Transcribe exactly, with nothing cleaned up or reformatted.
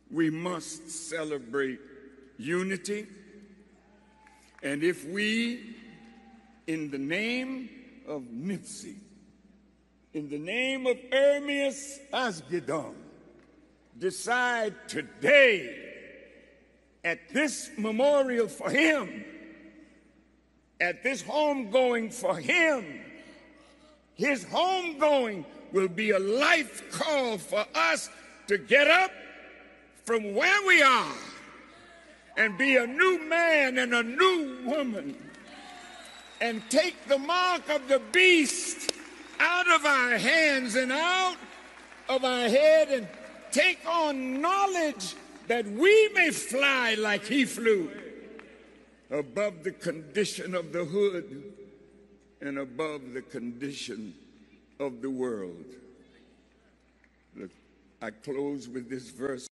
we must celebrate unity. And if we, in the name of Nipsey, in the name of Ermias Asgedon, decide today at this memorial for him, at this homegoing for him, his homegoing will be a life call for us to get up from where we are and be a new man and a new woman and take the mark of the beast out of our hands and out of our head and take on knowledge that we may fly like he flew, above the condition of the hood and above the condition of the world. Look, I close with this verse.